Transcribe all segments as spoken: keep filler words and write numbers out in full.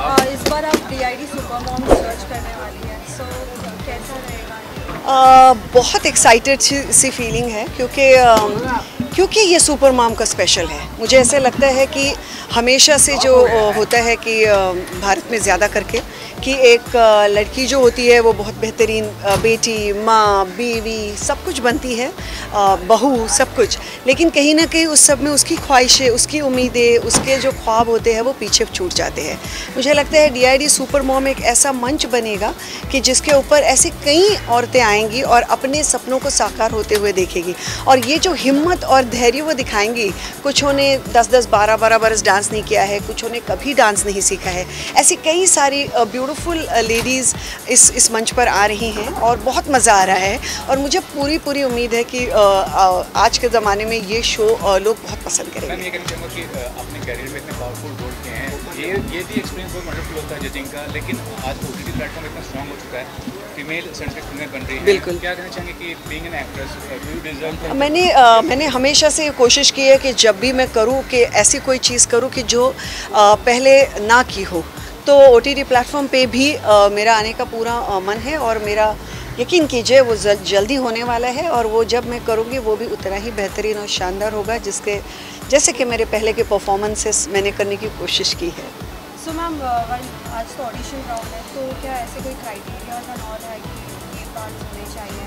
इस बार आप D I D super mom search करने वाली हैं, सो कैसा रहेगा? uh, बहुत एक्साइटेड सी फीलिंग है क्योंकि uh, क्योंकि ये सुपर मॉम का स्पेशल है। मुझे ऐसे लगता है कि हमेशा से जो होता है कि भारत में ज़्यादा करके कि एक लड़की जो होती है वो बहुत बेहतरीन बेटी, माँ, बीवी सब कुछ बनती है, बहू सब कुछ, लेकिन कहीं ना कहीं उस सब में उसकी ख्वाहिशें, उसकी उम्मीदें, उसके जो ख्वाब होते हैं वो पीछे छूट जाते हैं। मुझे लगता है D I D super mom एक ऐसा मंच बनेगा कि जिसके ऊपर ऐसी कई औरतें आएंगी और अपने सपनों को साकार होते हुए देखेगी, और ये जो हिम्मत और धैर्य वो दिखाएंगी। कुछों ने दस दस बारह बारह बरस डांस नहीं किया है, कुछों ने कभी डांस नहीं सीखा है, ऐसी कई सारी ब्यूटीफुल लेडीज़ इस इस मंच पर आ रही हैं और बहुत मज़ा आ रहा है। और मुझे पूरी पूरी उम्मीद है कि आ, आ, आज के ज़माने में ये शो लोग बहुत पसंद करेंगे। मैं ये कहना चाहूँगा कि अपने करियर में इतने पावरफुल रोल किए हैं, ये ये भी एक्सपीरियंस बहुत वंडरफुल होता है जजिंग का, लेकिन आज ओ टी टी प्लेटफॉर्म इतना स्ट्रॉन्ग हो चुका है, फीमेल सेंट्रिक फिल्में बन रही हैं। बिल्कुल। क्या कहना चाहेंगे कि being an actress do you deserve? मैंने आ, मैंने हमेशा से कोशिश की है कि जब भी मैं करूँ कि ऐसी कोई चीज़ करूँ कि जो आ, पहले ना की हो, तो ओ टी टी प्लेटफॉर्म पे भी आ, मेरा आने का पूरा आ, मन है, और मेरा यकीन कीजिए वो जल्दी होने वाला है, और वो जब मैं करूँगी वो भी उतना ही बेहतरीन और शानदार होगा जिसके जैसे कि मेरे पहले के परफॉर्मेंसेस मैंने करने की कोशिश की है। सो मैम आज तो ऑडिशन राउंड है, तो क्या ऐसे कोई क्राइटेरियाज एंड ऑल है कि ये पार्ट्स होने चाहिए?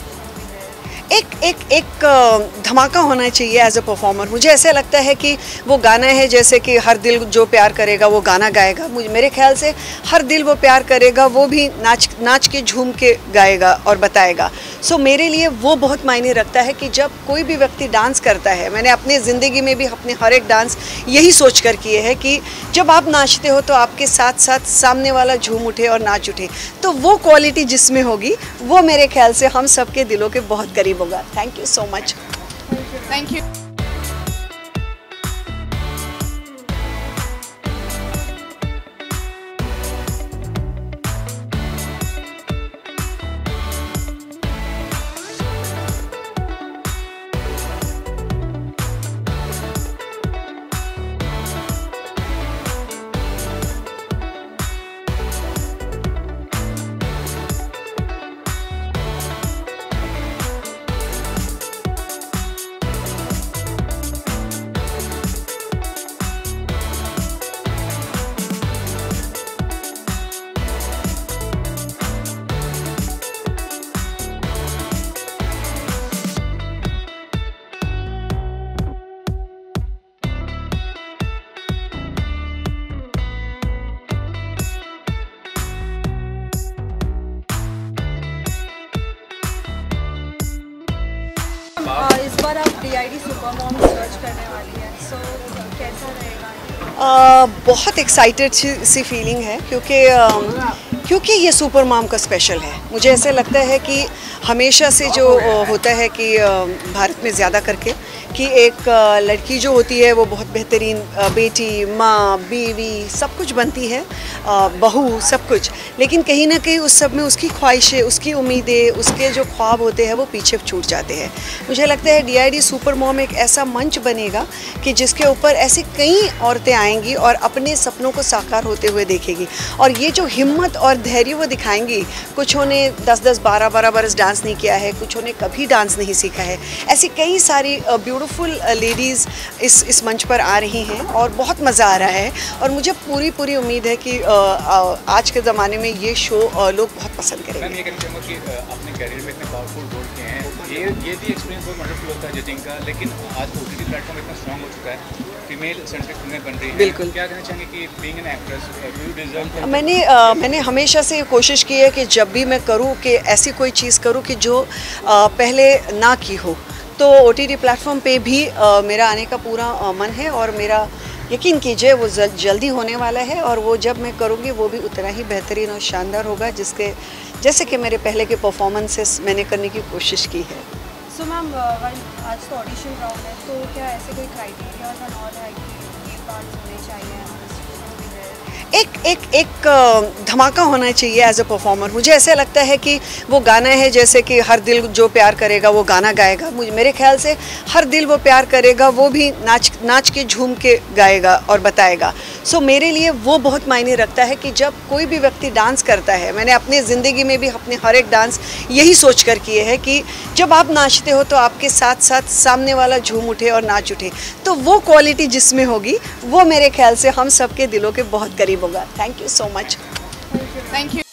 एक एक एक धमाका होना चाहिए एज अ परफॉर्मर। मुझे ऐसे लगता है कि वो गाना है जैसे कि हर दिल जो प्यार करेगा वो गाना गाएगा। मुझे मेरे ख्याल से हर दिल वो प्यार करेगा वो भी नाच नाच के झूम के गाएगा और बताएगा। सो so, मेरे लिए वो बहुत मायने रखता है कि जब कोई भी व्यक्ति डांस करता है, मैंने अपनी ज़िंदगी में भी अपने हर एक डांस यही सोच कर किए हैं कि जब आप नाचते हो तो आपके साथ साथ सामने वाला झूम उठे और नाच उठे, तो वो क्वालिटी जिसमें होगी वो मेरे ख्याल से हम सबके दिलों के बहुत करीब होगा। Thank you so much. Thank you. इस बार आप D I D super mom search करने वाली हैं, सो कैसा रहेगा? uh, बहुत एक्साइटेड सी फीलिंग है क्योंकि uh, क्योंकि ये सुपर मॉम का स्पेशल है। मुझे ऐसे लगता है कि हमेशा से जो होता है कि भारत में ज़्यादा करके कि एक लड़की जो होती है वो बहुत बेहतरीन बेटी, माँ, बीवी सब कुछ बनती है, बहू सब कुछ, लेकिन कहीं ना कहीं उस सब में उसकी ख्वाहिशें, उसकी उम्मीदें, उसके जो ख्वाब होते हैं वो पीछे छूट जाते हैं। मुझे लगता है D I D super mom एक ऐसा मंच बनेगा कि जिसके ऊपर ऐसी कई औरतें आएंगी और अपने सपनों को साकार होते हुए देखेगी, और ये जो हिम्मत और धैर्य वो दिखाएंगी। कुछों ने दस दस बारह बारह बरस डांस नहीं किया है, कुछों ने कभी डांस नहीं सीखा है, ऐसी कई सारी ब्यूटीफुल लेडीज़ इस इस मंच पर आ रही हैं और बहुत मज़ा आ रहा है। और मुझे पूरी पूरी उम्मीद है कि आ, आ, आज के ज़माने में ये शो लोग बहुत पसंद करेंगे। मैं ये कहना चाहूँगा कि अपने करियर में इतने पावरफुल रोल किए हैं, ये ये भी एक्सपीरियंस बहुत वंडरफुल होता है जजिंग का, लेकिन आज ओ टी टी प्लेटफॉर्म इतना स्ट्रॉन्ग हो चुका है, फीमेल सेंट्रिक फिल्में बन रही हैं। बिल्कुल। क्या कहना चाहेंगे कि being an actress do you deserve? मैंने आ, मैंने हमेशा से कोशिश की है कि जब भी मैं करूँ कि ऐसी कोई चीज़ करूँ कि जो आ, पहले ना की हो, तो ओ टी टी प्लेटफॉर्म पे भी आ, मेरा आने का पूरा आ, मन है, और मेरा यकीन कीजिए वो जल्दी होने वाला है, और वो जब मैं करूँगी वो भी उतना ही बेहतरीन और शानदार होगा जिसके जैसे कि मेरे पहले के परफॉर्मेंसेस मैंने करने की कोशिश की है। सो मैम आज तो ऑडिशन राउंड है, तो क्या ऐसे कोई क्राइटेरियाज एंड ऑल है कि ये पार्ट्स होने चाहिए? एक एक एक धमाका होना चाहिए एज अ परफॉर्मर। मुझे ऐसा लगता है कि वो गाना है जैसे कि हर दिल जो प्यार करेगा वो गाना गाएगा। मुझे मेरे ख्याल से हर दिल वो प्यार करेगा वो भी नाच नाच के झूम के गाएगा और बताएगा। सो so, मेरे लिए वो बहुत मायने रखता है कि जब कोई भी व्यक्ति डांस करता है, मैंने अपने ज़िंदगी में भी अपने हर एक डांस यही सोच कर किए हैं कि जब आप नाचते हो तो आपके साथ साथ सामने वाला झूम उठे और नाच उठे। तो वो क्वालिटी जिसमें होगी वो मेरे ख्याल से हम सबके दिलों के बहुत करीब होगा। Thank you so much. Thank you.